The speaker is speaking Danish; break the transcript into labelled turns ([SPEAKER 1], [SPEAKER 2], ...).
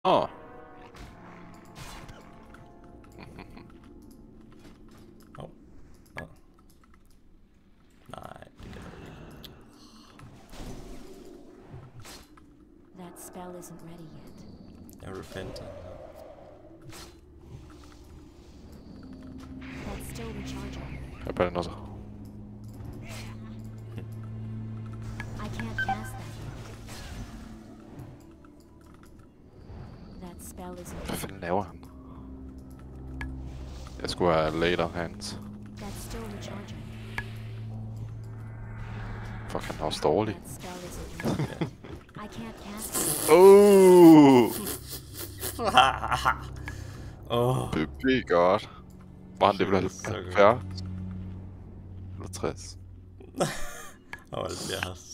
[SPEAKER 1] Åh.
[SPEAKER 2] Nej, det kan jeg ikke.
[SPEAKER 3] That spell isn't ready yet.
[SPEAKER 2] Jeg repenter.
[SPEAKER 3] That's still recharging.
[SPEAKER 1] Jag börjar något.
[SPEAKER 3] I can't cast that yet. That spell isn't
[SPEAKER 1] Hvad fanden laver han? Jeg skulle have later hands.
[SPEAKER 3] That's still recharging.
[SPEAKER 1] Fuck, han er også dårlig.
[SPEAKER 3] That spell isn't ready. I can't cast it.
[SPEAKER 1] Det bliver godt. Var han level 70? Eller 60?
[SPEAKER 2] Åh, det bliver